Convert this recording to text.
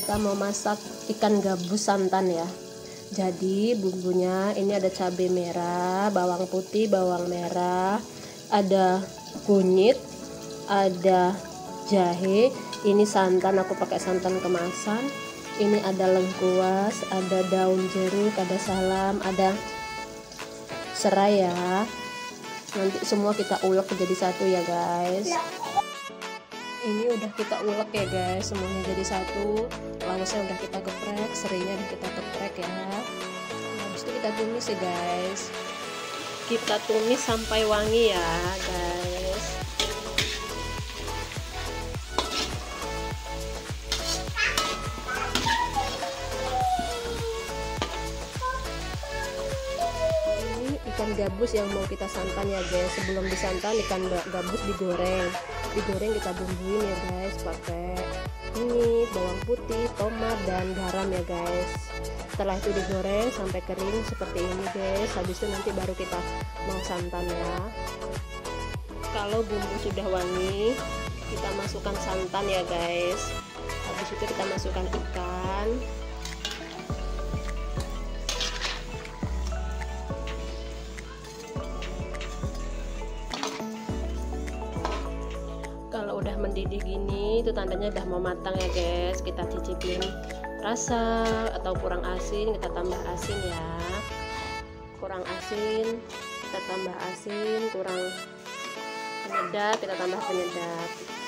kita mau masak ikan gabus santan ya. Jadi bumbunya ini ada cabai merah, bawang putih, bawang merah, ada kunyit, ada jahe, ini santan, aku pakai santan kemasan. Ini ada lengkuas, ada daun jeruk, ada salam, ada serai ya. Nanti semua kita ulek jadi satu ya guys. Ini udah kita ulek ya guys, semuanya jadi satu. Lausnya udah kita geprek, serainya udah kita geprek ya. Habis itu kita tumis ya guys. Kita tumis sampai wangi ya guys. Ikan gabus yang mau kita santan ya guys. Sebelum disantan ikan gabus digoreng kita bumbuin ya guys, pakai kunyit, bawang putih, tomat dan garam ya guys. Setelah itu digoreng sampai kering seperti ini guys. Habis itu nanti baru kita mau santan ya. Kalau bumbu sudah wangi, kita masukkan santan ya guys. Habis itu kita masukkan ikan. Kalau udah mendidih gini itu tandanya udah mau matang ya guys. Kita cicipin rasa atau kurang asin, kita tambah asin ya. Kurang asin kita tambah asin, kurang penyedap kita tambah penyedap.